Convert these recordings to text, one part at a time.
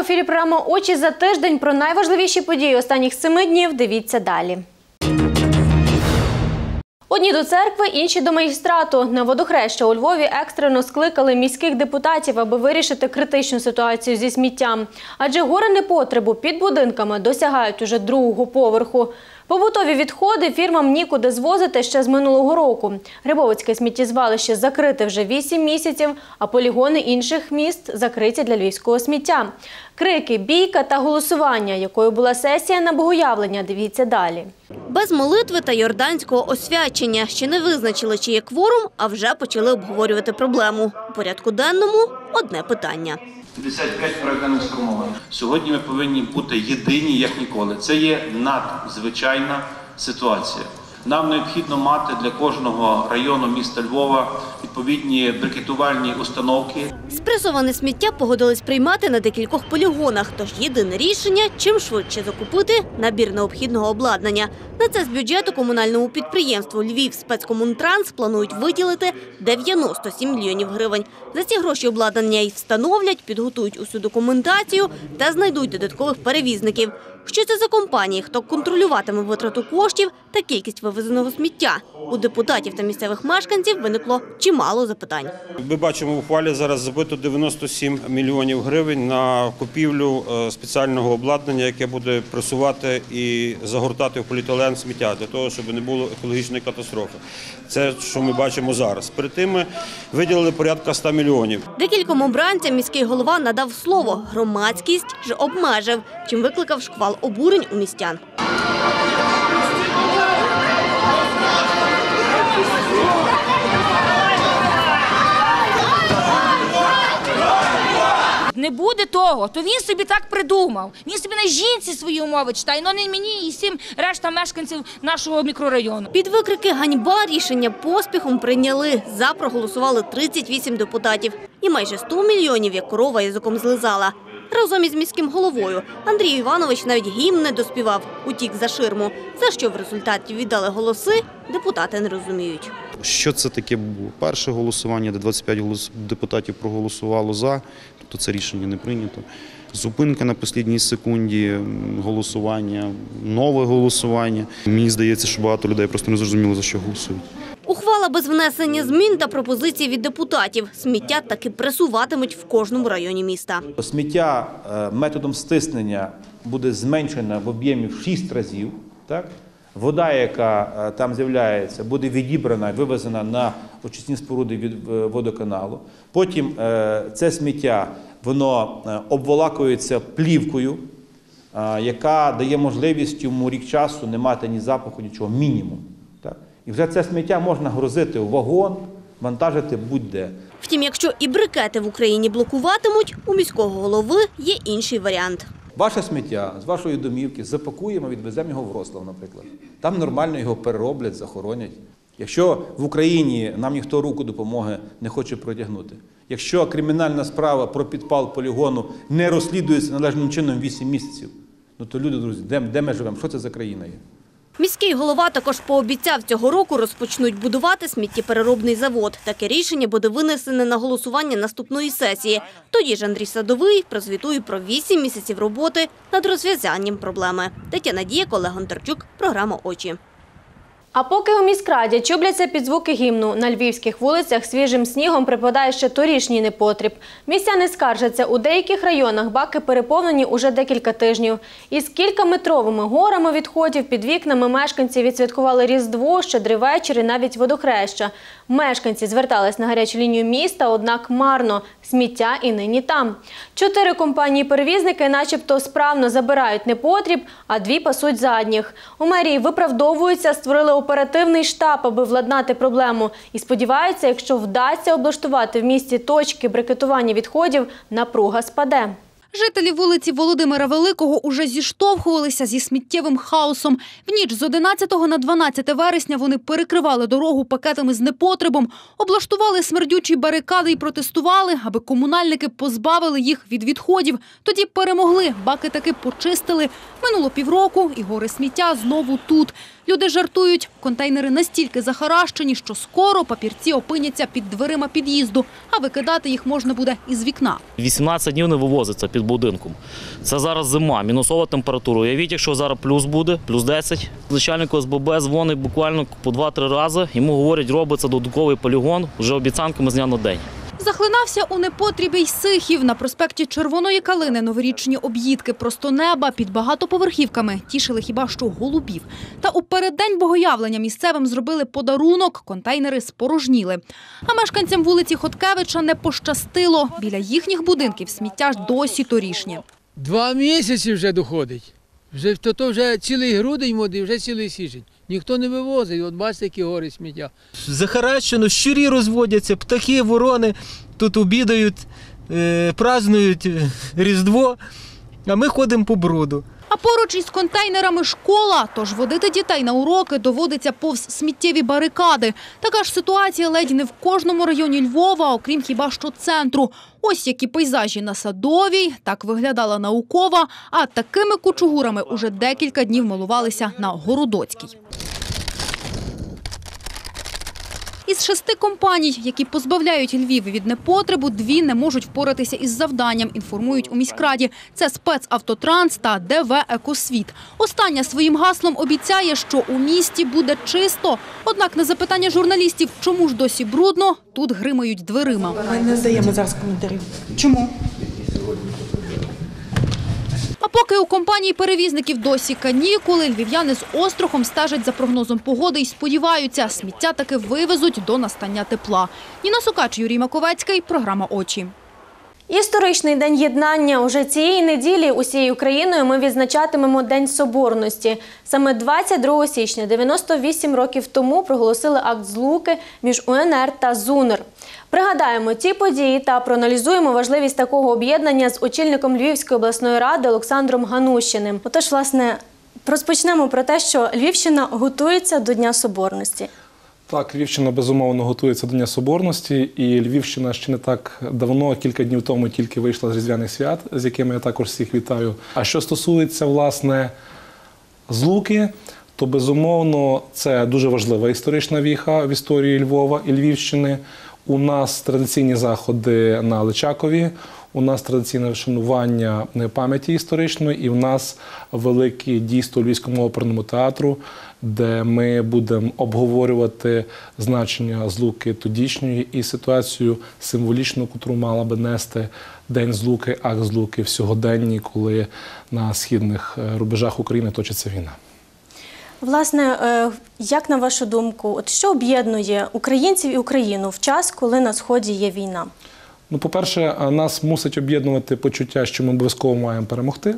ефірі програма «Очі за тиждень». Про найважливіші події останніх 7 днів дивіться далі. Одні до церкви, інші до магістрату. На водохреща у Львові екстрено скликали міських депутатів, аби вирішити критичну ситуацію зі сміттям. Адже гори непотребу під будинками досягають уже 2-го поверху. Побутові відходи фірмам нікуди звозити ще з минулого року. Грибовицьке сміттєзвалище закрите вже 8 місяців, а полігони інших міст закриті для львівського сміття. Крики, бійка та голосування, якою була сесія на Богоявлення, дивіться далі. Без молитви та йорданського освячення. Ще не визначили, чи є кворум, а вже почали обговорювати проблему. У порядку денному – одне питання. 55 проєктів сформованих. Сьогодні ми повинні бути єдині, як ніколи. Це є надзвичайна ситуація. Нам необхідно мати для кожного району міста Львова відповідні брикетувальні установки. Спресоване сміття погодились приймати на декількох полігонах. Тож єдине рішення – чим швидше закупити набір необхідного обладнання. На це з бюджету комунальному підприємству «Львівспецкомунтранс» планують виділити 97 мільйонів гривень. За ці гроші обладнання й встановлять, підготують усю документацію та знайдуть додаткових перевізників. Що це за компанії, хто контролюватиме витрату коштів та кількість вивезеного сміття? У депутатів та місцевих мешканців виникло чимало запитань. Ми бачимо, в ухвалі зараз забито 97 мільйонів гривень на купівлю спеціального обладнання, яке буде пресувати і загортати в поліетилен сміття, для того, щоб не було екологічної катастрофи. Це, що ми бачимо зараз. Перед тим ми виділили порядка 100 мільйонів. Декільком обранцям міський голова надав слово, громадськість ж обмежив, чим викликав шквал обурень у містян. Не буде того, то він собі так придумав. Він собі на жінці свої умови читає, але не мені і всім решта мешканців нашого мікрорайону. Під викрики «Ганьба» рішення поспіхом прийняли. За проголосували 38 депутатів. І майже 100 мільйонів, як корова язиком злизала. Разом із міським головою Андрій Іванович навіть гімн не доспівав, утік за ширму. За що в результаті віддали голоси, депутати не розуміють. Що це таке було? Перше голосування, де 25 депутатів проголосувало «за», тобто це рішення не прийнято. Зупинка на останній секунді голосування, нове голосування. Мені здається, що багато людей просто не зрозуміло, за що голосують. Ухвала без внесення змін та пропозицій від депутатів. Сміття таки пресуватимуть в кожному районі міста. Сміття методом стиснення буде зменшено в об'ємі в 6 разів. Так? Вода, яка там з'являється, буде відібрана і вивезена на очисні споруди від водоканалу. Потім це сміття воно обволакується плівкою, яка дає можливість йому рік часу не мати ні запаху, нічого, мінімум. Так? І вже це сміття можна грузити в вагон, вантажити будь-де. Втім, якщо і брикети в Україні блокуватимуть, у міського голови є інший варіант. Ваше сміття з вашої домівки запакуємо, відвеземо його в Вроцлав, наприклад. Там нормально його перероблять, захоронять. Якщо в Україні нам ніхто руку допомоги не хоче протягнути, якщо кримінальна справа про підпал полігону не розслідується належним чином 8 місяців, ну то люди, друзі, де ми живемо? Що це за країна є? Міський голова також пообіцяв, цього року розпочнуть будувати сміттєпереробний завод. Таке рішення буде винесене на голосування наступної сесії. Тоді ж Андрій Садовий прозвітує про 8 місяців роботи над розв'язанням проблеми. Тетяна Дієк, Олег Гонтарчук, програма «Очі». А поки у міськраді чубляться під звуки гімну, на львівських вулицях свіжим снігом припадає ще торішній непотріб. Містяни скаржаться, у деяких районах баки переповнені уже декілька тижнів. Із кількаметровими горами відходів під вікнами мешканці відсвяткували Різдво, Щедрий вечір і навіть водохреща. Мешканці звертались на гарячу лінію міста, однак марно. Сміття і нині там. 4 компанії-перевізники начебто справно забирають непотріб, а 2 пасуть задніх. У мерії виправдовуються, створили оперативний штаб, аби владнати проблему. І сподіваються, якщо вдасться облаштувати в місті точки брикетування відходів, напруга спаде. Жителі вулиці Володимира Великого уже зіштовхувалися зі сміттєвим хаосом. В ніч з 11 на 12 вересня вони перекривали дорогу пакетами з непотребом, облаштували смердючі барикади і протестували, аби комунальники позбавили їх від відходів. Тоді перемогли, баки таки почистили. Минуло півроку і гори сміття знову тут. Люди жартують, контейнери настільки захаращені, що скоро папірці опиняться під дверима під'їзду, а викидати їх можна буде із вікна. 18 днів не вивозиться під будинком. Це зараз зима, мінусова температура. Уявіть, якщо зараз плюс буде, плюс 10. Начальник ОСББ дзвонить буквально по 2-3 рази. Йому говорять, робиться додатковий полігон, вже обіцянками з дня на день. Захлинався у непотрібі й Сихів. На проспекті Червоної Калини новорічні об'їдки просто неба під багатоповерхівками тішили хіба що голубів. Та у переддень Богоявлення місцевим зробили подарунок, контейнери спорожніли. А мешканцям вулиці Хоткевича не пощастило. Біля їхніх будинків сміття ж досі торішнє. 2 місяці вже доходить. То вже цілий грудень води, вже цілий січень. Ніхто не вивозить, от бачите, які гори сміття. Захаращено, щурі розводяться, птахи, ворони тут обідають, празднують Різдво, а ми ходимо по бруду. А поруч із контейнерами школа, тож водити дітей на уроки доводиться повз сміттєві барикади. Така ж ситуація ледь не в кожному районі Львова, окрім хіба що центру. Ось які пейзажі на Садовій, так виглядала Наукова, а такими кучугурами уже декілька днів милувалися на Городоцькій. Із 6 компаній, які позбавляють Львів від непотребу, 2 не можуть впоратися із завданням, інформують у міськраді. Це «Спецавтотранс» та ДВ «Екосвіт». Остання своїм гаслом обіцяє, що у місті буде чисто. Однак на запитання журналістів, чому ж досі брудно, тут гримають дверима. Ми не здаємо зараз коментарів. Чому? А поки у компаній-перевізників досі канікули, львів'яни з острахом стежать за прогнозом погоди і сподіваються, сміття таки вивезуть до настання тепла. Ніна Сукач, Юрій Маковецький, програма «Очі». Історичний день єднання. Уже цієї неділі усією країною ми відзначатимемо День Соборності. Саме 22 січня 98 років тому проголосили акт злуки між УНР та ЗУНР. Пригадаємо ті події та проаналізуємо важливість такого об'єднання з очільником Львівської обласної ради Олександром Ганущиним. Отож, власне, розпочнемо про те, що Львівщина готується до Дня Соборності. Так, Львівщина, безумовно, готується до Дня Соборності, і Львівщина ще не так давно, кілька днів тому тільки вийшла з Різдвяних свят, з якими я також всіх вітаю. А що стосується, власне, злуки, то, безумовно, це дуже важлива історична віха в історії Львова і Львівщини. У нас традиційні заходи на Личакові, у нас традиційне вшанування пам'яті історичної, і в нас велике дійство Львівському оперному театру, де ми будемо обговорювати значення злуки тодішньої і ситуацію символічну, яку мала би нести День злуки, акт злуки в сьогоденні, коли на східних рубежах України точиться війна. Власне, як на вашу думку, от що об'єднує українців і Україну в час, коли на Сході є війна? Ну, по-перше, нас мусить об'єднувати почуття, що ми обов'язково маємо перемогти,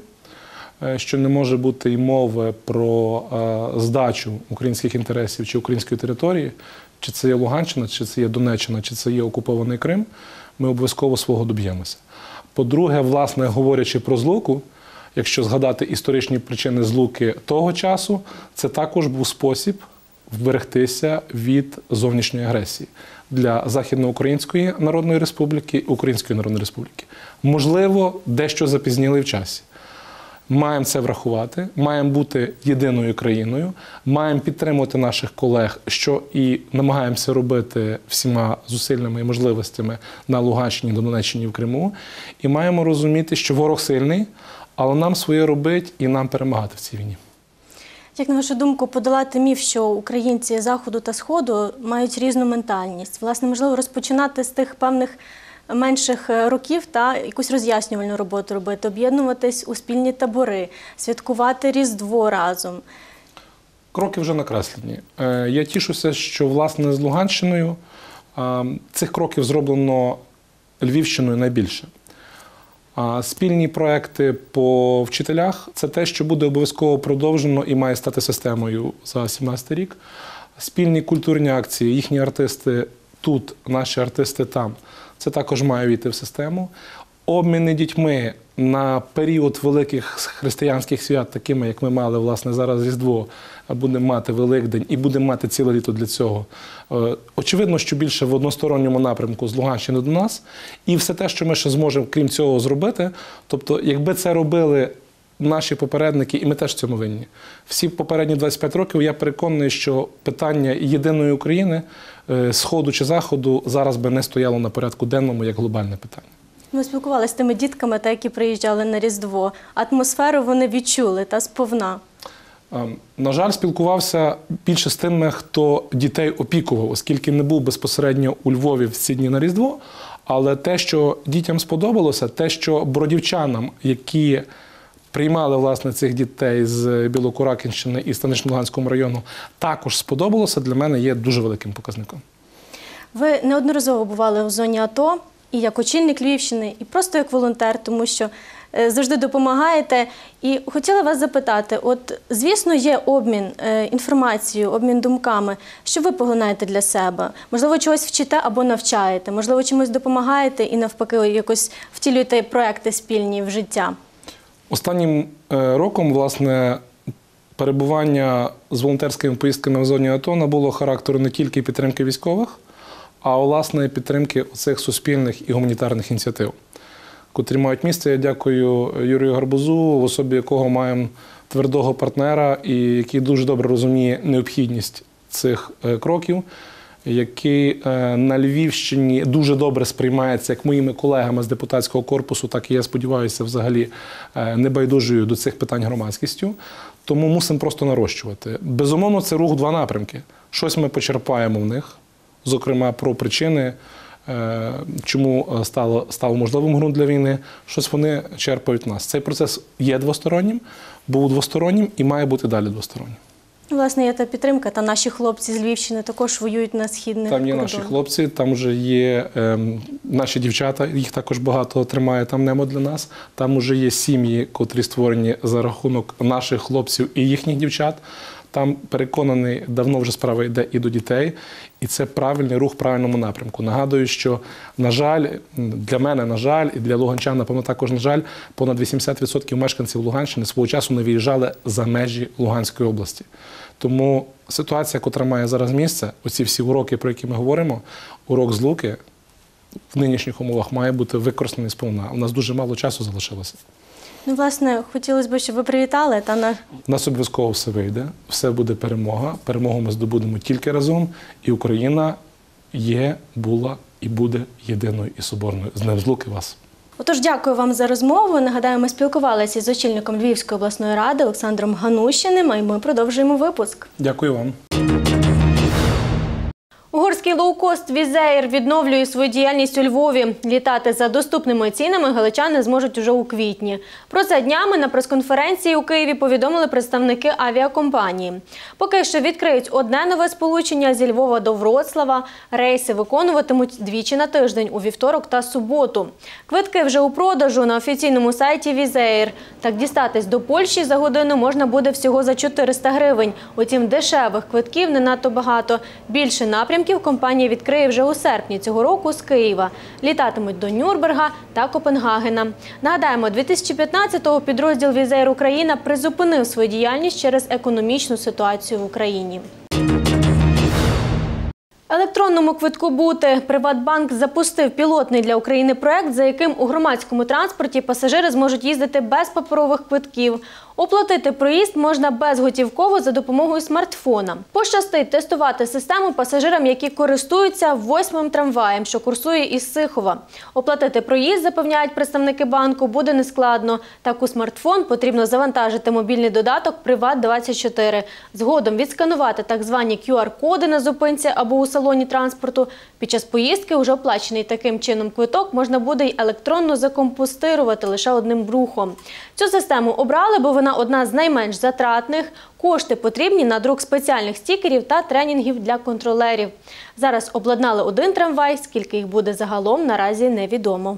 що не може бути й мови про здачу українських інтересів чи української території, чи це є Луганщина, чи це є Донеччина, чи це є окупований Крим, ми обов'язково свого доб'ємося. По-друге, власне, говорячи про злуку, якщо згадати історичні причини злуки того часу, це також був спосіб вберегтися від зовнішньої агресії для Західноукраїнської Народної Республіки і Української Народної Республіки. Можливо, дещо запізніли в часі. Маємо це врахувати, маємо бути єдиною країною, маємо підтримувати наших колег, що і намагаємося робити всіма зусиллями і можливостями на Луганщині, Донеччині і в Криму. І маємо розуміти, що ворог сильний, але нам своє робить і нам перемагати в цій війні. Як на вашу думку, подолати міф, що українці Заходу та Сходу мають різну ментальність? Власне, можливо, розпочинати з тих певних менших років та якусь роз'яснювальну роботу робити, об'єднуватись у спільні табори, святкувати Різдво разом? Кроки вже накреслені. Я тішуся, що, власне, з Луганщиною цих кроків зроблено Львівщиною найбільше. Спільні проекти по вчителях – це те, що буде обов'язково продовжено і має стати системою за 2017 рік. Спільні культурні акції, їхні артисти тут, наші артисти там – це також має війти в систему. Обміни дітьми на період великих християнських свят, такими, як ми мали, власне, зараз Різдво, будемо мати Великдень і будемо мати ціле літо для цього. Очевидно, що більше в односторонньому напрямку з Луганщини до нас. І все те, що ми ще зможемо, крім цього, зробити, тобто, якби це робили наші попередники, і ми теж в цьому винні. Всі попередні 25 років я переконаний, що питання єдиної України, Сходу чи Заходу, зараз би не стояло на порядку денному як глобальне питання. Ми спілкувалися з тими дітками, які приїжджали на Різдво. Атмосферу вони відчули та сповна. На жаль, спілкувався більше з тими, хто дітей опікував, оскільки не був безпосередньо у Львові в ці дні на Різдво. Але те, що дітям сподобалося, те, що бродівчанам, які приймали, власне, цих дітей з Білокуракинщини і Станично-Луганського району, також сподобалося, для мене є дуже великим показником. Ви неодноразово бували у зоні АТО, і як очільник Львівщини, і просто як волонтер, тому що завжди допомагаєте. І хотіла вас запитати, от, звісно, є обмін інформацією, обмін думками. Що ви поглинаєте для себе? Можливо, чогось вчите або навчаєте? Можливо, чимось допомагаєте і навпаки якось втілюєте проекти спільні в життя? Останнім роком, власне, перебування з волонтерськими поїздками в зоні АТО набуло характеру не тільки підтримки військових, а, власне, підтримки цих суспільних і гуманітарних ініціатив, котрі мають місце. Я дякую Юрію Гарбузу, в особі якого маємо твердого партнера, і який дуже добре розуміє необхідність цих кроків, який на Львівщині дуже добре сприймається як моїми колегами з депутатського корпусу, так і, я сподіваюся, взагалі небайдужою до цих питань громадськістю. Тому мусимо просто нарощувати. Безумовно, це рух в два напрямки. Щось ми почерпаємо в них, зокрема про причини, чому став можливим ґрунт для війни, щось вони черпають в нас. Цей процес є двостороннім, був двостороннім і має бути далі двостороннім. Власне, є та підтримка, та наші хлопці з Львівщини також воюють на східних кордонах. Там є наші хлопці, там вже є наші дівчата, їх також багато тримає там небо для нас. Там вже є сім'ї, котрі створені за рахунок наших хлопців і їхніх дівчат. Там, переконаний, давно вже справа йде і до дітей, і це правильний рух в правильному напрямку. Нагадую, що, на жаль, для мене, на жаль, і для луганчан, напевно, також, на жаль, понад 80% мешканців Луганщини свого часу не виїжджали за межі Луганської області. Тому ситуація, яка має зараз місце, оці всі уроки, про які ми говоримо, урок злуки в нинішніх умовах має бути використаний сповна. У нас дуже мало часу залишилося. Ну, власне, хотілося б, щоб ви привітали. У нас обов'язково все вийде, все буде перемога. Перемогу ми здобудемо тільки разом. І Україна є, була і буде єдиною і соборною. З Днем Злуки вас! Отож, дякую вам за розмову. Нагадаю, ми спілкувалися з очільником Львівської обласної ради Олександром Ганущиним, і ми продовжуємо випуск. Дякую вам. Угорський лоукост Wizz Air відновлює свою діяльність у Львові. Літати за доступними цінами галичани зможуть уже у квітні. Про це днями на прес-конференції у Києві повідомили представники авіакомпанії. Поки що відкриють одне нове сполучення зі Львова до Вроцлава. Рейси виконуватимуть двічі на тиждень – у вівторок та суботу. Квитки вже у продажу на офіційному сайті Wizz Air. Так дістатись до Польщі за годину можна буде всього за 400 гривень. Утім, дешевих квитків не надто багато. Більше напрямків компанія відкриє вже у серпні цього року з Києва. Літатимуть до Нюрнберга та Копенгагена. Нагадаємо, 2015-го підрозділ Wizz Air Україна призупинив свою діяльність через економічну ситуацію в Україні. Електронному квитку «Бути» Приватбанк запустив пілотний для України проект, за яким у громадському транспорті пасажири зможуть їздити без паперових квитків. Оплатити проїзд можна безготівково за допомогою смартфона. Пощастить тестувати систему пасажирам, які користуються 8-м трамваєм, що курсує із Сихова. Оплатити проїзд, запевняють представники банку, буде нескладно. Так у смартфон потрібно завантажити мобільний додаток «Приват24». Згодом відсканувати так звані QR-коди на зупинці або у салоні транспорту. Під час поїздки уже оплачений таким чином квиток можна буде й електронно закомпостирувати лише одним рухом. Цю систему обрали, бо вона одна з найменш затратних. Кошти потрібні на друк спеціальних стікерів та тренінгів для контролерів. Зараз обладнали один трамвай, скільки їх буде загалом, наразі невідомо.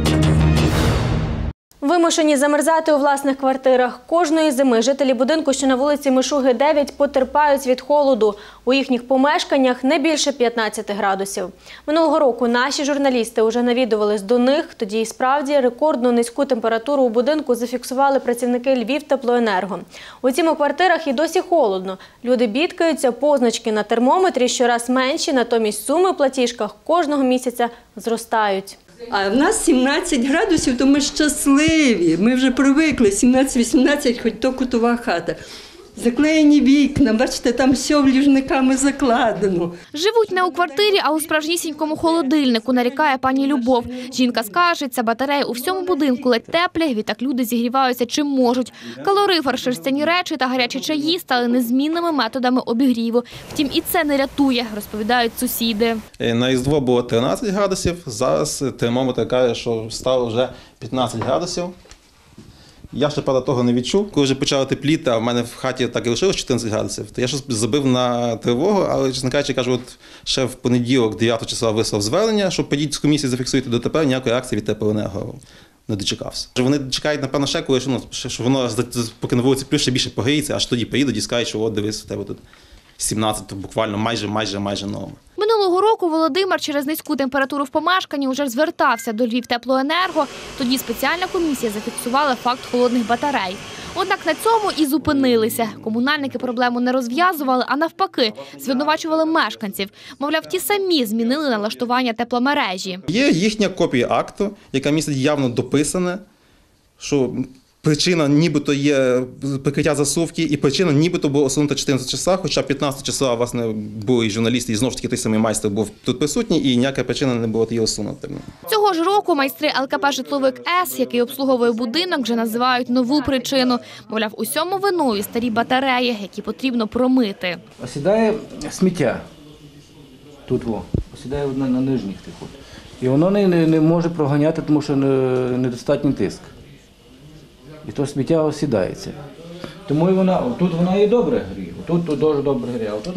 Вимушені замерзати у власних квартирах. Кожної зими жителі будинку, що на вулиці Мишуги, 9, потерпають від холоду. У їхніх помешканнях не більше 15 градусів. Минулого року наші журналісти вже навідувались до них. Тоді і справді рекордно низьку температуру у будинку зафіксували працівники Львівтеплоенерго. Утім, у квартирах і досі холодно. Люди бідкаються, позначки на термометрі щораз менші, натомість суми в платіжках кожного місяця зростають. А в нас 17 градусів, то ми щасливі. Ми вже привикли, 17-18, хоч то кутова хата. Заклеєні вікна, бачите, там все ліжниками закладено. Живуть не у квартирі, а у справжнісінькому холодильнику, нарікає пані Любов. Жінка скаржиться, батареї у всьому будинку ледь теплі, відтак люди зігріваються чим можуть. Калорифер, шерстяні речі та гарячі чаї стали незмінними методами обігріву. Втім, і це не рятує, розповідають сусіди. На Різдво було 13 градусів, зараз термометр каже, що стало вже 15 градусів. Я ще, правда, того не відчув. Коли вже почало тепліти, а в мене в хаті так і лишилось 14 градусів, то я щось забив на тривогу, але, чесно кажучи, кажу, от ще в понеділок, 9 числа, вислав звернення, що підіть з комісії, зафіксуйте, дотепер ніякої реакції від теплоенерго не дочекався. Вони чекають, напевно, ще коли, що воно, поки на вулиці плюс ще більше погріється, аж тоді приїдуть і скажуть, що от дивись, у тебе тут 17, то буквально майже норма. Минулого року Володимир через низьку температуру в помешканні вже звертався до Львівтеплоенерго. Тоді спеціальна комісія зафіксувала факт холодних батарей. Однак на цьому і зупинилися. Комунальники проблему не розв'язували, а навпаки, звинувачували мешканців. Мовляв, ті самі змінили налаштування тепломережі. Є їхня копія акту, яка містить явно дописане, що причина нібито є прикриття засувки, і причина нібито була усунута 14 числа, хоча 15 числа, власне, були і журналісти, і знову ж таки той самий майстер був тут присутній, і ніяка причина не була її усунути. Цього ж року майстри ЛКП «Житловик С», який обслуговує будинок, вже називають нову причину. Мовляв, усьому виною старі батареї, які потрібно промити. Осідає сміття. Тут осідає на нижніх тих. І воно не може проганяти, тому що недостатній тиск. І то сміття осідається. Тому і тут вона і добре гріє, тут дуже добре гріє, а тут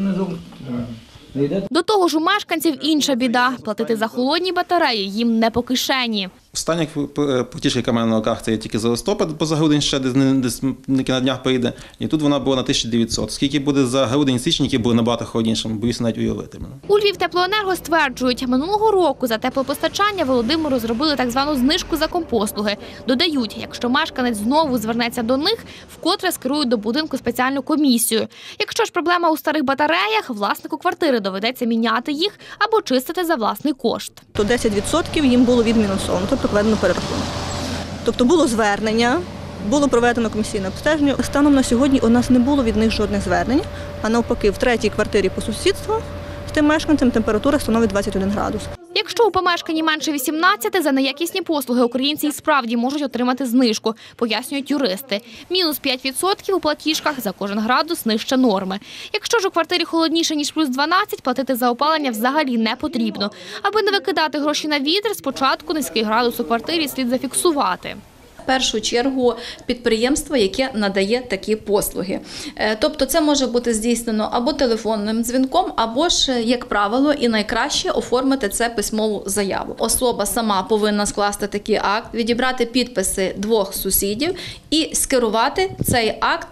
не йде. До того ж у мешканців інша біда. Платити за холодні батареї їм не по кишені. Остання платіжка, яка в мене на руках, це є тільки за листопад, бо за грудень ще десь на днях прийде. І тут вона була на 1900. Скільки буде за грудень-січень, які були набагато холоднішими, боюся навіть уявити. У Львівтеплоенерго стверджують, минулого року за теплопостачання Володимиру зробили так звану знижку за компослуги. Додають, якщо мешканець знову звернеться до них, вкотре скерують до будинку спеціальну комісію. Якщо ж проблема у старих батареях, власнику квартири доведеться міняти їх або чистити за власний кошт. То 10% їм було відмінусовано. Проведено перерахунок. Тобто було звернення, було проведено комісійне обстеження. Станом на сьогодні у нас не було від них жодних звернень, а навпаки, в третій квартирі по сусідству з тим мешканцем температура становить 21 градус. Якщо у помешканні менше 18, за неякісні послуги українці і справді можуть отримати знижку, пояснюють юристи. Мінус 5% у платіжках за кожен градус нижче норми. Якщо ж у квартирі холодніше, ніж плюс 12, платити за опалення взагалі не потрібно. Аби не викидати гроші на вітер, спочатку низький градус у квартирі слід зафіксувати. В першу чергу підприємство, яке надає такі послуги. Тобто це може бути здійснено або телефонним дзвінком, або ж, як правило, і найкраще оформити це письмову заяву. Особа сама повинна скласти такий акт, відібрати підписи 2 сусідів і скерувати цей акт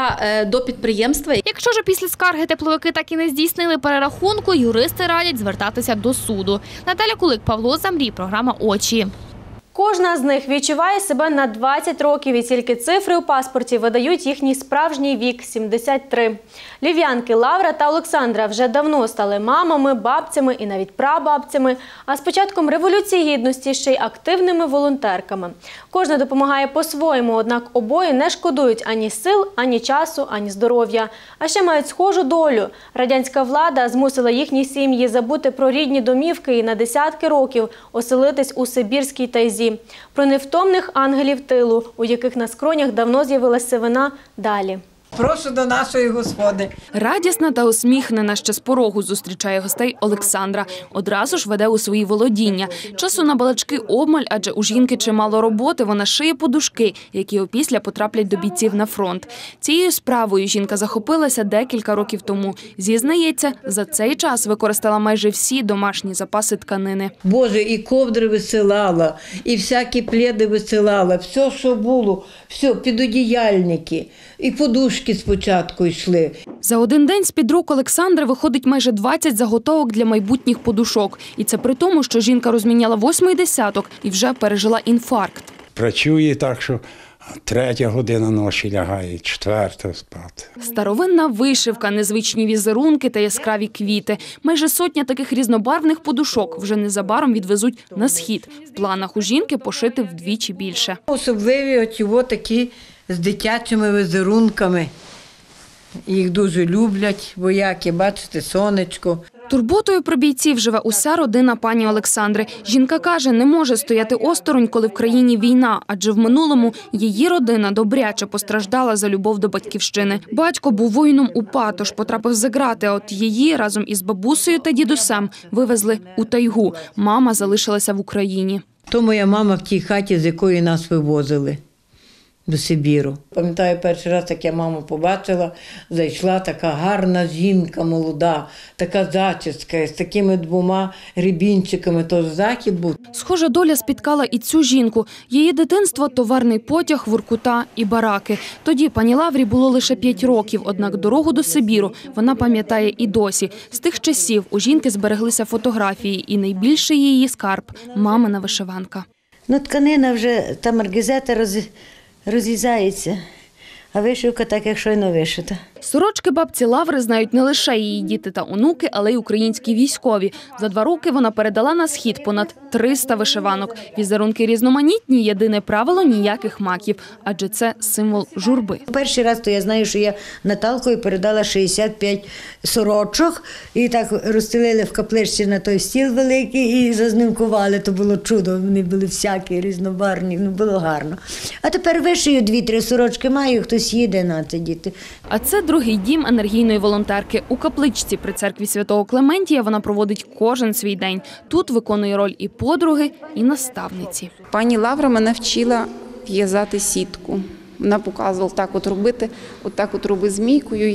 до підприємства. Якщо ж після скарги тепловики так і не здійснили перерахунку, юристи радять звертатися до суду. Наталя Кулик, Павло Замрій, програма «Очі». Кожна з них відчуває себе на 20 років, і тільки цифри у паспорті видають їхній справжній вік – 73. Львів'янки Лавра та Олександра вже давно стали мамами, бабцями і навіть прабабцями, а з початком Революції Гідності ще й активними волонтерками. Кожна допомагає по-своєму, однак обоє не шкодують ані сил, ані часу, ані здоров'я. А ще мають схожу долю. Радянська влада змусила їхні сім'ї забути про рідні домівки і на десятки років оселитись у сибірській тайзі. Про невтомних ангелів тилу, у яких на скронях давно з'явилася сивина, далі. Прошу до нашої господи. Радісна та усміхнена ще з порогу зустрічає гостей Олександра. Одразу ж веде у свої володіння. Часу на балачки обмаль, адже у жінки чимало роботи, вона шиє подушки, які опісля потраплять до бійців на фронт. Цією справою жінка захопилася декілька років тому. Зізнається, за цей час використала майже всі домашні запаси тканини. Боже, і ковдри висилала, і всякі пледи висилала, все, що було, все, підодіяльники, і подушки спочатку йшли. За один день з-під рук Олександри виходить майже 20 заготовок для майбутніх подушок. І це при тому, що жінка розміняла 8-й десяток і вже пережила інфаркт. Працює так, що 3 година ночі лягає, 4 спати. Старовинна вишивка, незвичні візерунки та яскраві квіти. Майже сотня таких різнобарвних подушок вже незабаром відвезуть на схід. В планах у жінки пошити вдвічі більше. Особливі оці такі з дитячими візерунками. Їх дуже люблять, вояки, бачите, сонечко. Турботою про бійців живе уся родина пані Олександри. Жінка каже, не може стояти осторонь, коли в країні війна, адже в минулому її родина добряче постраждала за любов до батьківщини. Батько був воїном УПА, тож потрапив за ґрати, а от її разом із бабусею та дідусем вивезли у тайгу. Мама залишилася в Україні. То моя мама в тій хаті, з якої нас вивозили до Сибіру. Пам'ятаю, перший раз, як я маму побачила, зайшла така гарна жінка, молода, така зачіска, з такими 2 гребінчиками, то захід був. Схожа доля спіткала і цю жінку. Її дитинство – товарний потяг, Воркута і бараки. Тоді пані Лаврі було лише 5 років, однак дорогу до Сибіру вона пам'ятає і досі. З тих часів у жінки збереглися фотографії, і найбільший її скарб – мамина вишиванка. Тканина вже, та маргізета розрізається, а вишивка так, як щойно вишита. Сорочки бабці Лаври знають не лише її діти та онуки, але й українські військові. За 2 роки вона передала на схід понад 300 вишиванок. Візерунки різноманітні, єдине правило – ніяких маків, адже це символ журби. Перший раз то я знаю, що я Наталкою передала 65 сорочок і так розстелили в капличці на той стіл великий і зазнимкували. То було чудо, вони були всякі, різнобарвні, було гарно. А тепер вишию 2-3 сорочки маю, хтось їде на це, діти. А це другий дім енергійної волонтерки. У капличці при церкві Святого Клементія вона проводить кожен свій день. Тут виконує роль і подруги, і наставниці. Пані Лавра мене вчила в'язати сітку. Вона показувала, так от роби змійкою,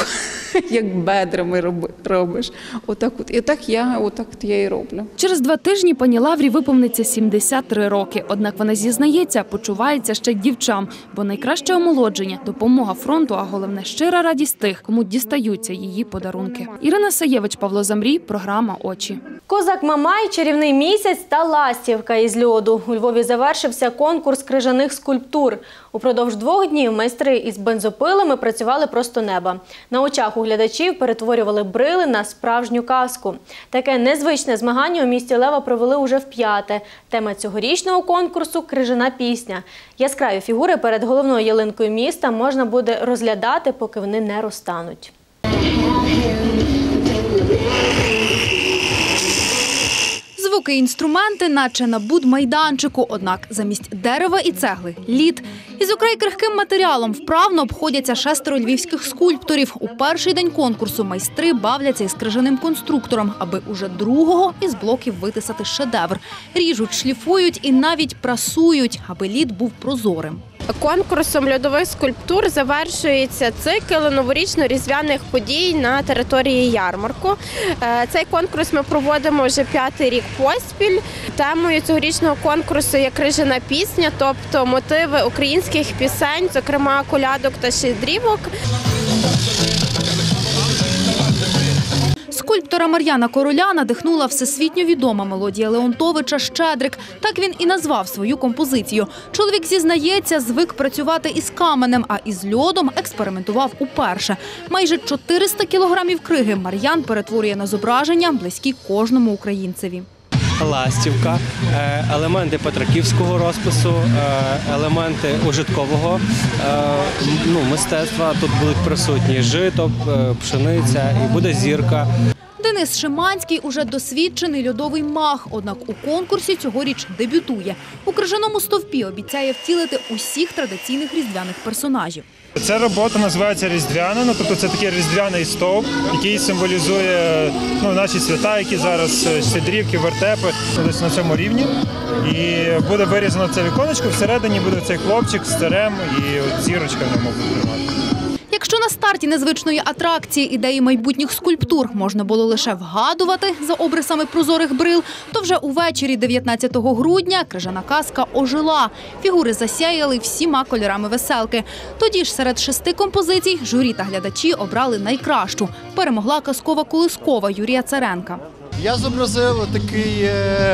як бедрами робиш. І так я і роблю. Через 2 тижні пані Лаврі виповниться 73 роки. Однак вона зізнається, почувається ще дівчам, бо найкраще омолодження – допомога фронту, а головне – щира радість тих, кому дістаються її подарунки. Ірина Саєвич, Павло Замрій, програма «Очі». Козак Мамай, чарівний місяць та ластівка із льоду. У Львові завершився конкурс крижаних скульптур. Упродовж 2 днів майстри із бензопилами працювали просто неба. На очах у глядачів перетворювали брили на справжню казку. Таке незвичне змагання у місті Лева провели уже вп'яте. Тема цьогорічного конкурсу – крижана пісня. Яскраві фігури перед головною ялинкою міста можна буде розглядати, поки вони не розтануть. Звуки і інструменти, наче на будмайданчику, однак замість дерева і цегли – лід. Із украй крихким матеріалом вправно обходяться 6 львівських скульпторів. У перший день конкурсу майстри бавляться із крижаним конструктором, аби уже другого із блоків витисати шедевр. Ріжуть, шліфують і навіть прасують, аби лід був прозорим. Конкурсом льодових скульптур завершується цикл новорічно-різдвяних подій на території ярмарку. Цей конкурс ми проводимо вже 5-й рік поспіль. Темою цьогорічного конкурсу є крижана пісня, тобто мотиви українських пісень, зокрема колядок та щедрівок. Скульптора Мар'яна Короля надихнула всесвітньо відома мелодія Леонтовича «Щедрик». Так він і назвав свою композицію. Чоловік зізнається, звик працювати із каменем, а із льодом експериментував уперше. Майже 400 кілограмів криги Мар'ян перетворює на зображення, близькі кожному українцеві. Ластівка, елементи петриківського розпису, елементи ужиткового мистецтва. Тут будуть присутні жито, пшениця і буде зірка. Денис Шиманський – уже досвідчений льодовий маг, однак у конкурсі цьогоріч дебютує. У крижаному стовпі обіцяє втілити усіх традиційних різдвяних персонажів. Ця робота називається різдвяна, тобто це такий різдвяний стовп, який символізує наші свята, які зараз щедрівки, вертепи, десь на цьому рівні. І буде вирізано це віконечко, всередині буде цей хлопчик з царем і зірочка в ньому буде тримати. Якщо на старті незвичної атракції ідеї майбутніх скульптур можна було лише вгадувати за обрисами прозорих брил, то вже увечері 19 грудня крижана казка ожила. Фігури засяяли всіма кольорами веселки. Тоді ж серед 6 композицій журі та глядачі обрали найкращу. Перемогла казкова колискова Юрія Царенка. Я зобразив такий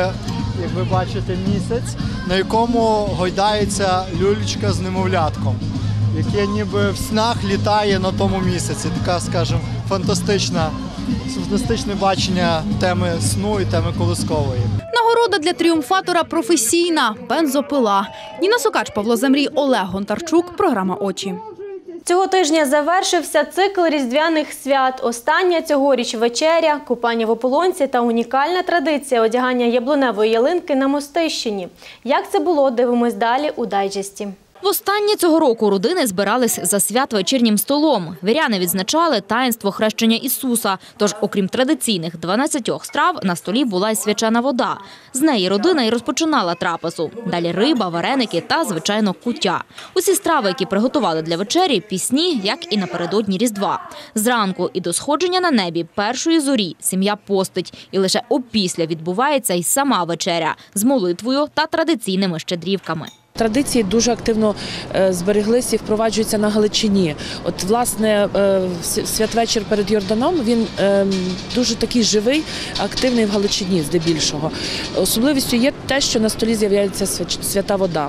як ви бачите, місяць, на якому гойдається люлечка з немовлятком, яке ніби в снах літає на тому місяці. Така, скажімо, фантастичне бачення теми сну і теми колискової. Нагорода для тріумфатора професійна – бензопила. Ніна Сукач, Павло Замрій, Олег Гонтарчук. Програма «Очі». Цього тижня завершився цикл різдвяних свят. Остання цьогоріч вечеря, купання в ополонці та унікальна традиція одягання яблуневої ялинки на Мостищині. Як це було, дивимось далі у дайджесті. Востаннє цього року родини збирались за святвечірнім столом. Віряни відзначали таїнство хрещення Ісуса. Тож, окрім традиційних 12 страв, на столі була й свячена вода. З неї родина й розпочинала трапезу. Далі риба, вареники та, звичайно, куття. Усі страви, які приготували для вечері, пісні, як і напередодні Різдва. Зранку і до сходження на небі першої зорі сім'я постить. І лише опісля відбувається й сама вечеря з молитвою та традиційними щедрівками. Традиції дуже активно збереглися і впроваджуються на Галичині. От, власне, святвечір перед Йорданом, він дуже такий живий, активний в Галичині здебільшого. Особливістю є те, що на столі з'являється свята вода.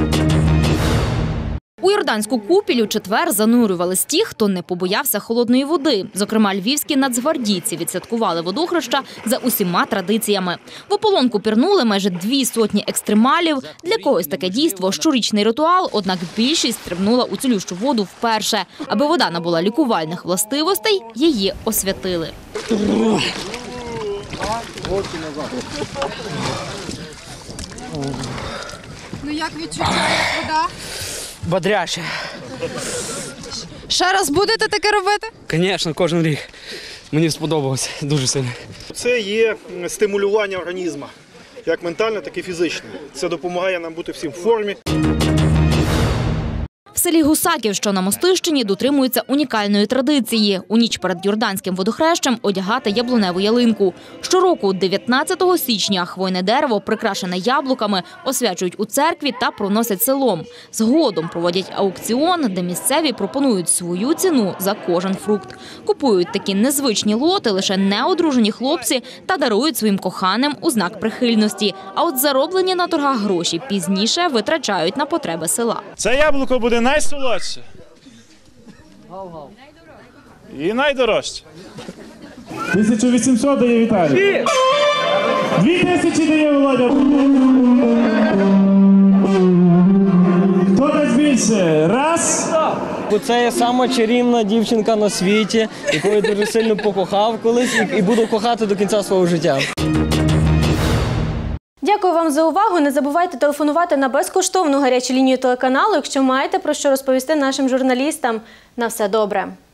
У Йорданську купіль у четвер занурювались ті, хто не побоявся холодної води. Зокрема, львівські нацгвардійці відсвяткували водохреща за усіма традиціями. В ополонку пірнули майже 200 екстремалів. Для когось таке дійство – щорічний ритуал, однак більшість стрибнула у цілющу воду вперше. Аби вода набула лікувальних властивостей, її освятили. Ну як відчуття, як вода? Бодряще. Ще раз будете таке робити? Звісно, кожен рік. Мені сподобалося дуже сильно. Це є стимулювання організму, як ментальне, так і фізичне. Це допомагає нам бути всім в формі. В селі Гусаків, що на Мостищині, дотримуються унікальної традиції – у ніч перед Йорданським водохрещем одягати яблуневу ялинку. Щороку, 19 січня, хвойне дерево, прикрашене яблуками, освячують у церкві та проносять селом. Згодом проводять аукціон, де місцеві пропонують свою ціну за кожен фрукт. Купують такі незвичні лоти лише неодружені хлопці та дарують своїм коханим у знак прихильності. А от зароблені на торгах гроші пізніше витрачають на потреби села. Це яблуко буде найсолодше. І найдорожче. 1800 дає Віталій. 2000 дає Володя. Хто дасть більше? Раз. Це є сама чарівна дівчинка на світі, яку я дуже сильно покохав колись і буду кохати до кінця свого життя. Дякую вам за увагу. Не забувайте телефонувати на безкоштовну гарячу лінію телеканалу, якщо маєте про що розповісти нашим журналістам. На все добре.